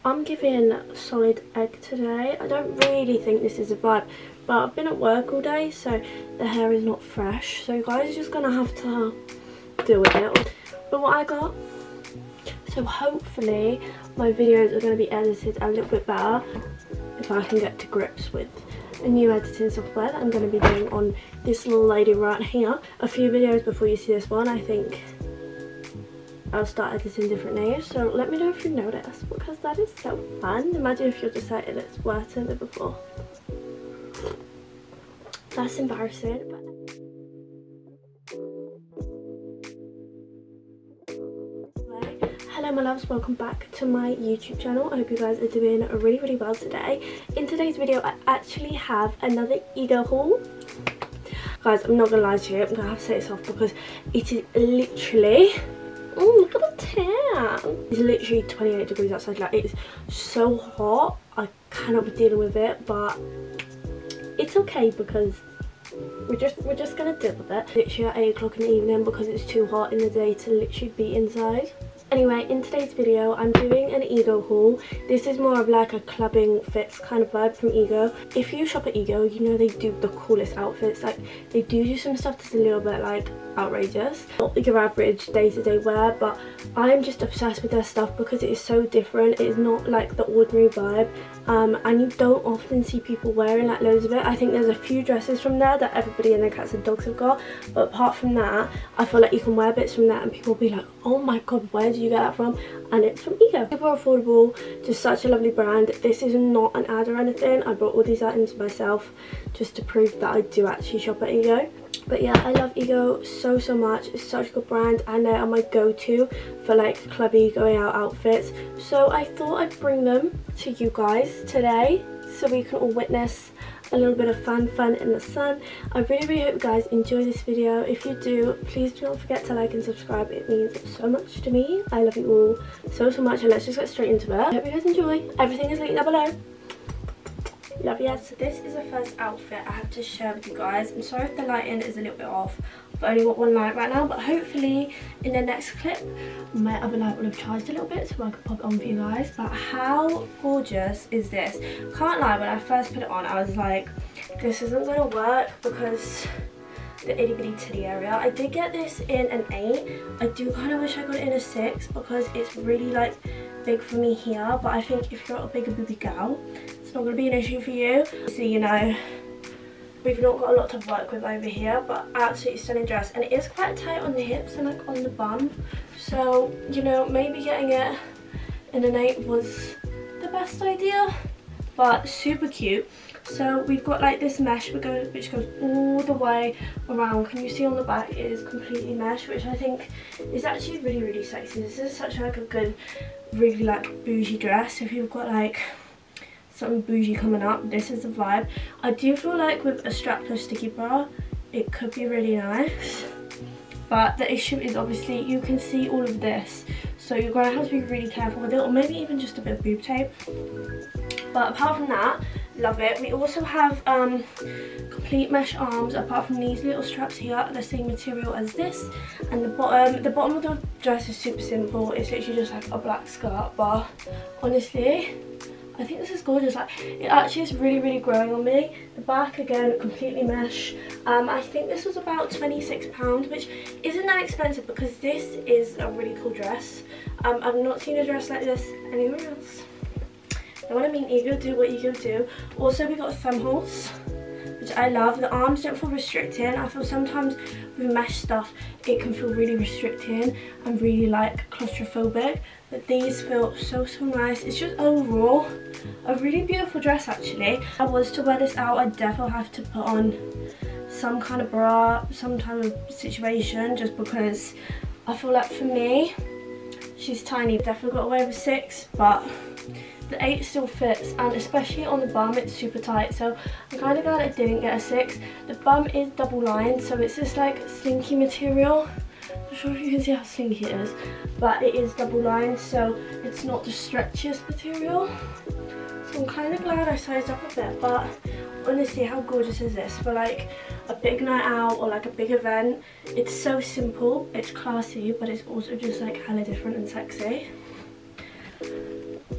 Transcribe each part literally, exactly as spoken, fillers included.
I'm giving solid egg today. I don't really think this is a vibe, but I've been at work all day, so the hair is not fresh. So you guys are just gonna have to deal with it. But what I got, so hopefully my videos are going to be edited a little bit better if I can get to grips with a new editing software that I'm going to be doing on this little lady right here. A few videos before you see this one, I think I'll start editing different names, so let me know if you notice, because that is so fun. Imagine if you decided it's worse than it before. That's embarrassing, but hello my loves, welcome back to my YouTube channel. I hope you guys are doing really really well today. In today's video I actually have another ego haul. Guys, I'm not gonna lie to you, I'm gonna have to say this off because it is literally, oh look at the tan, it's literally twenty-eight degrees outside. Like, it's so hot, I cannot be dealing with it, but it's okay because we're just we're just gonna deal with it. Literally at eight o'clock in the evening because it's too hot in the day to literally be inside. Anyway, in today's video I'm doing an Ego haul. This is more of like a clubbing fits kind of vibe from Ego. If you shop at Ego, you know they do the coolest outfits. Like, they do do some stuff that's a little bit like outrageous, not your average day-to-day wear, but I'm just obsessed with their stuff because it is so different. It is not like the ordinary vibe, um, and you don't often see people wearing like loads of it. I think there's a few dresses from there that everybody and their cats and dogs have got, but apart from that I feel like you can wear bits from that and people will be like, oh my god, where did you get that from? And it's from Ego. Super affordable, just such a lovely brand. This is not an ad or anything. I bought all these items myself just to prove that I do actually shop at Ego. But yeah, I love Ego so so much. It's such a good brand and they are my go-to for like clubby going out outfits. So I thought I'd bring them to you guys today so we can all witness a little bit of fun fun in the sun. I really really hope you guys enjoy this video. If you do, please do not forget to like and subscribe. It means so much to me. I love you all so so much, and let's just get straight into it. I hope you guys enjoy. Everything is linked down below. Love you. So this is the first outfit I have to share with you guys. I'm sorry if the lighting is a little bit off. I've only got one light right now, but hopefully in the next clip my other light will have charged a little bit so I can pop it on for you guys. But how gorgeous is this? Can't lie, when I first put it on I was like, this isn't gonna work because the itty bitty titty area. I did get this in an eight. I do kind of wish I got it in a six because it's really like big for me here, but I think if you're a bigger booby gal it's not going to be an issue for you. So you know, we've not got a lot to work with over here, but absolutely stunning dress, and it is quite tight on the hips and like on the bum, so you know, maybe getting it in an eight was the best idea, but super cute. So we've got like this mesh which goes, which goes all the way around. Can you see on the back it is completely mesh, which I think is actually really really sexy. This is such like a good, really like bougie dress. If you've got like something bougie coming up, this is the vibe. I do feel like with a strapless sticky bra it could be really nice, but the issue is obviously you can see all of this, so you're going to have to be really careful with it, or maybe even just a bit of boob tape. But apart from that, love it. We also have um, complete mesh arms apart from these little straps here, the same material as this, and the bottom the bottom of the dress is super simple. It's literally just like a black skirt, but honestly I think this is gorgeous. Like, it actually is really really growing on me. The back again completely mesh. um, I think this was about twenty-six pounds, which isn't that expensive because this is a really cool dress. um, I've not seen a dress like this anywhere else. Know what I mean? Ego do what Ego do. Also we got thumb holes, which I love. The arms don't feel restricting. I feel sometimes with mesh stuff it can feel really restricting and really like claustrophobic, but these feel so so nice. It's just overall a really beautiful dress actually. If I was to wear this out I'd definitely have to put on some kind of bra, some kind of situation, just because I feel like for me, she's tiny. Definitely got away with six, but the eight still fits, and especially on the bum it's super tight, so I'm kind of glad I didn't get a six. The bum is double lined, so it's just like slinky material. I'm not sure if you can see how slinky it is, but it is double lined, so it's not the stretchiest material. So I'm kind of glad I sized up a bit, but honestly how gorgeous is this for like a big night out or like a big event? It's so simple, it's classy, but it's also just like hella different and sexy.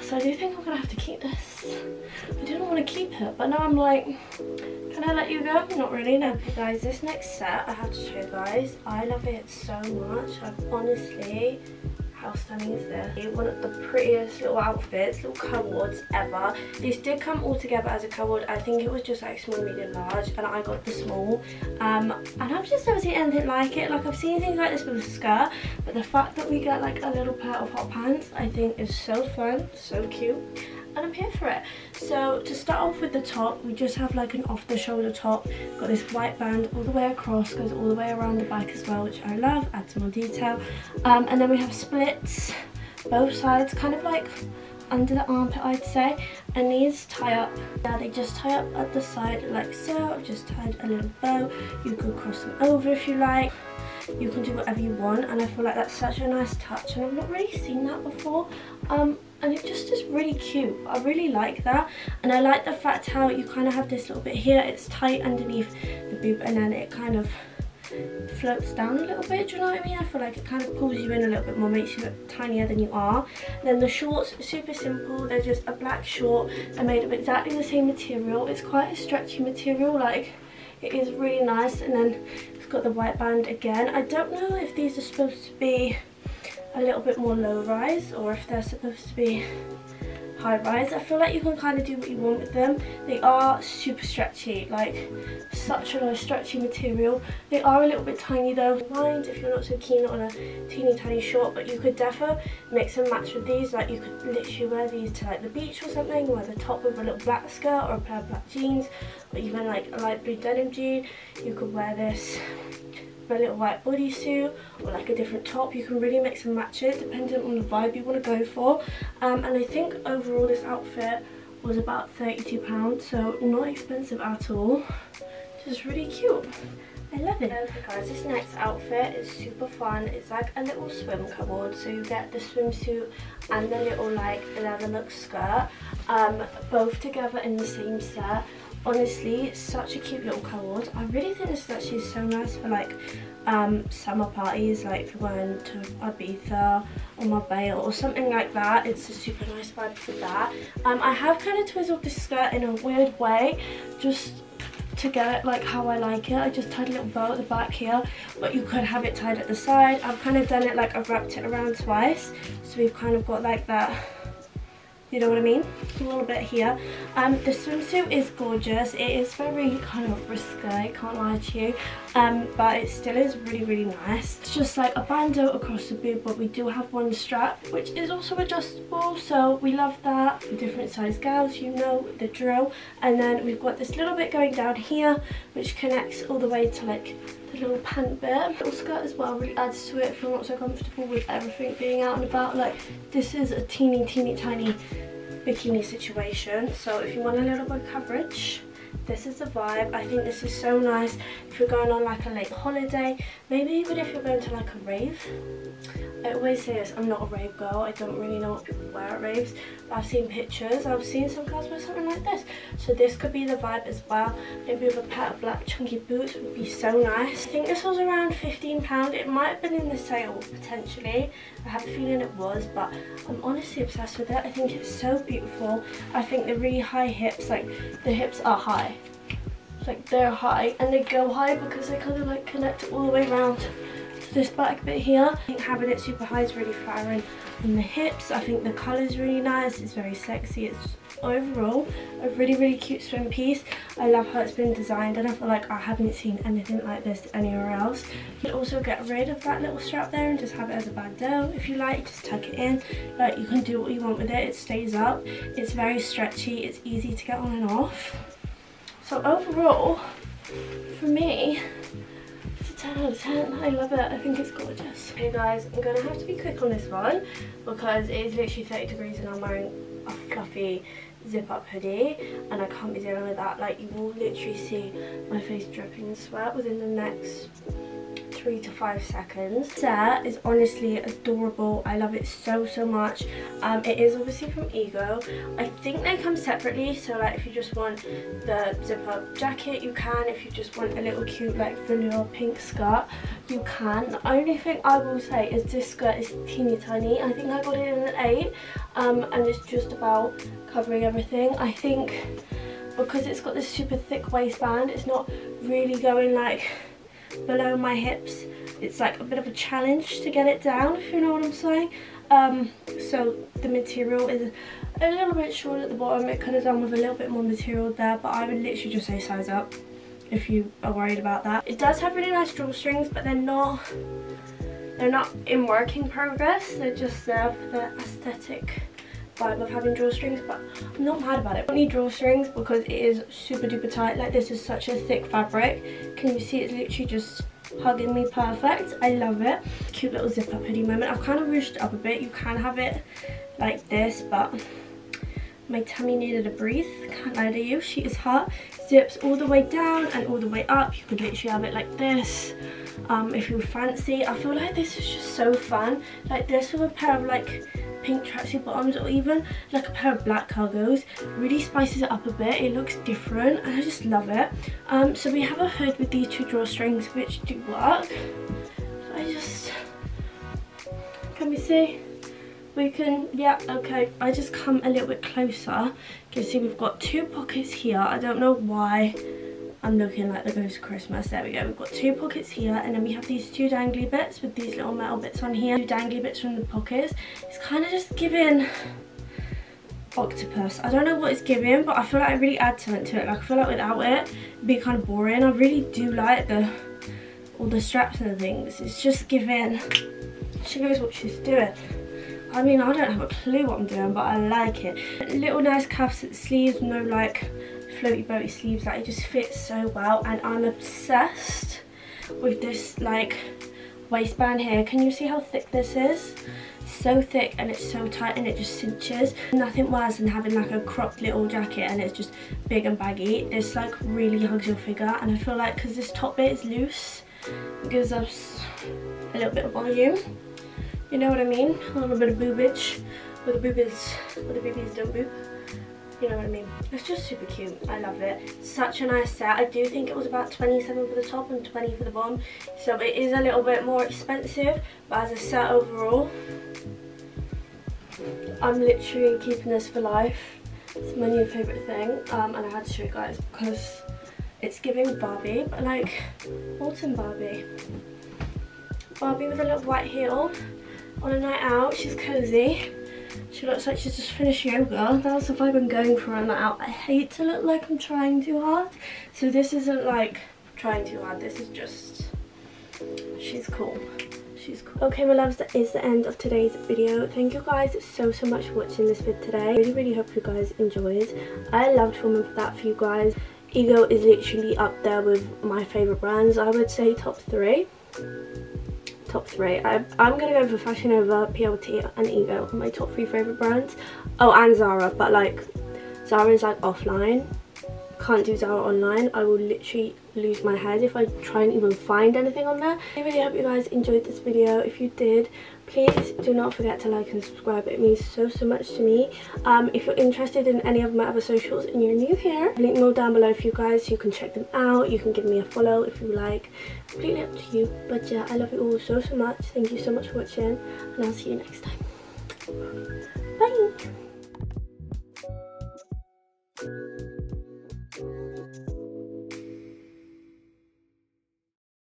so I do think I'm gonna have to keep this. I didn't want to keep it, but now I'm like, can I let you go? Not really, no. Okay guys, this next set I have to show you guys. I love it so much. Like honestly, how stunning is this? One of the prettiest little outfits, little co-ords ever. These did come all together as a co-ord. I think it was just like small, medium, large, and I got the small. Um, and I've just never seen anything like it. Like I've seen things like this with a skirt, but the fact that we get like a little pair of hot pants, I think is so fun, so cute. And I'm here for it. So to start off with the top, we just have like an off the shoulder top. Got this white band all the way across, goes all the way around the back as well, which I love, adds more detail. Um, and then we have splits both sides, kind of like under the armpit I'd say, and these tie up. Now they just tie up at the side like so. I've just tied a little bow. You could cross them over if you like. You can do whatever you want, and I feel like that's such a nice touch, and I've not really seen that before. Um, and it just is really cute. I really like that, and I like the fact how you kind of have this little bit here. It's tight underneath the boob, and then it kind of floats down a little bit. Do you know what I mean? I feel like it kind of pulls you in a little bit more, makes you look tinier than you are. And then the shorts, super simple. They're just a black short. They're made of exactly the same material. It's quite a stretchy material, like it is really nice. And then it's got the white band again. I don't know if these are supposed to be a little bit more low rise or if they're supposed to be high rise. I feel like you can kind of do what you want with them. They are super stretchy, like such a nice stretchy material. They are a little bit tiny though. Mind if you're not so keen on a teeny tiny short, but you could defo mix and match with these. Like you could literally wear these to like the beach or something, wear the top with a little black skirt or a pair of black jeans, or even like a light blue denim jean. You could wear this a little white bodysuit or like a different top. You can really mix and match it depending on the vibe you want to go for. Um, and I think overall this outfit was about thirty-two pounds, so not expensive at all. Just really cute. I love it. Okay guys, this next outfit is super fun. It's like a little swim co-ord, so you get the swimsuit and the little like leather look skirt, um, both together in the same set. Honestly, such a cute little co-ord. I really think this is actually so nice for like um, summer parties, like if you're going to Ibiza or Marbella or something like that. It's a super nice vibe for that. Um, I have kind of twizzled this skirt in a weird way, just to get it like how I like it. I just tied a little bow at the back here, but you could have it tied at the side. I've kind of done it like I've wrapped it around twice, so we've kind of got like that, you know what I mean, a little bit here. Um, the swimsuit is gorgeous. It is very kind of risque, can't lie to you, um, but it still is really, really nice. It's just like a bandeau across the boob, but we do have one strap, which is also adjustable, so we love that. For different size gals, you know the drill. And then we've got this little bit going down here, which connects all the way to like the little pant bit. Little skirt as well really adds to it if you're not so comfortable with everything being out and about. Like this is a teeny teeny tiny bikini situation, so if you want a little bit of coverage, this is the vibe. I think this is so nice if you're going on like a late holiday, maybe even if you're going to like a rave. I always say this, I'm not a rave girl, I don't really know what people wear at raves, but I've seen pictures, I've seen some girls wear something like this, so this could be the vibe as well. Maybe with a pair of black chunky boots would be so nice. I think this was around fifteen pounds, it might have been in the sale potentially, I have a feeling it was, but I'm honestly obsessed with it. I think it's so beautiful. I think the really high hips, like the hips are high, like they're high, and they go high because they kind of like connect all the way around to this back bit here. I think having it super high is really flattering on the hips. I think the colour is really nice, it's very sexy. It's overall a really, really cute swim piece. I love how it's been designed, and I feel like I haven't seen anything like this anywhere else. You can also get rid of that little strap there and just have it as a bandeau if you like, just tuck it in. Like you can do what you want with it, it stays up, it's very stretchy, it's easy to get on and off. So overall, for me, it's a ten out of ten. I love it. I think it's gorgeous. Okay guys, I'm going to have to be quick on this one because it is literally thirty degrees and I'm wearing a fluffy zip up hoodie and I can't be dealing with that. Like you will literally see my face dripping in sweat within the next three to five seconds. Set is honestly adorable. I love it so so much. Um, it is obviously from Ego. I think they come separately, so like if you just want the zip up jacket you can. If you just want a little cute like vanilla pink skirt you can. The only thing I will say is this skirt is teeny tiny. I think I got it in an eight, um, and it's just about covering everything. I think because it's got this super thick waistband, it's not really going like below my hips. It's like a bit of a challenge to get it down, if you know what I'm saying. Um, so the material is a little bit short at the bottom. It could have done with a little bit more material there, but I would literally just say size up if you are worried about that. It does have really nice drawstrings, but they're not they're not in working progress. They're just there for the aesthetic vibe of having drawstrings, but I'm not mad about it. I don't need drawstrings because it is super duper tight. Like, this is such a thick fabric. Can you see it's literally just hugging me perfect? I love it. Cute little zip up hoodie moment. I've kind of ruched it up a bit. You can have it like this, but my tummy needed a breathe. Can't lie to you, she is hot. Zips all the way down and all the way up. You could literally have it like this um, if you fancy. I feel like this is just so fun. Like this with a pair of like pink tracksuit bottoms, or even like a pair of black cargos, really spices it up a bit. It looks different and I just love it. Um, so we have a hood with these two drawstrings which do work. I just, can we see? We can, yeah, okay. I just come a little bit closer. You can see we've got two pockets here. I don't know why I'm looking like the ghost of Christmas. There we go. We've got two pockets here, and then we have these two dangly bits with these little metal bits on here. Two dangly bits from the pockets. It's kind of just giving octopus. I don't know what it's giving, but I feel like I really add something to it. Like, I feel like without it, it'd be kind of boring. I really do like the all the straps and the things. It's just giving. She knows what she's doing. I mean, I don't have a clue what I'm doing, but I like it. Little nice cuffs at the sleeves, no like floaty boaty sleeves. Like, it just fits so well, and I'm obsessed with this like waistband here. Can you see how thick this is? So thick, and it's so tight, and it just cinches. Nothing worse than having like a cropped little jacket and it's just big and baggy. This like really hugs your figure, and I feel like because this top bit is loose, it gives us a little bit of volume. You know what I mean? A little bit of boobage, where the boobies, where the boobies don't boob. You know what I mean? It's just super cute. I love it. Such a nice set. I do think it was about twenty-seven for the top and twenty for the bottom, so it is a little bit more expensive. But as a set overall, I'm literally keeping this for life. It's my new favourite thing, um, and I had to show you guys because it's giving Barbie, but like autumn Barbie. Barbie with a little white heel. On a night out, she's cozy. She looks like she's just finished yoga. That's the vibe I'm going for on that out. I hate to look like I'm trying too hard, so this isn't like trying too hard. This is just, she's cool. She's cool. Okay, my loves, that is the end of today's video. Thank you guys so so much for watching this vid today. I really really hope you guys enjoyed. I loved filming for that for you guys. Ego is literally up there with my favorite brands. I would say top three. Top three. I, I'm gonna go for Fashion Nova, P L T and Ego, my top three favourite brands. Oh, and Zara, but like Zara is like offline. Can't do Zara online. I will literally lose my head if I try and even find anything on there. I really hope you guys enjoyed this video. If you did, please do not forget to like and subscribe. It means so so much to me. Um, if you're interested in any of my other socials and you're new here, link them all down below for you guys. You can check them out. You can give me a follow if you like. Completely up to you. But yeah, I love you all so so much. Thank you so much for watching, and I'll see you next time.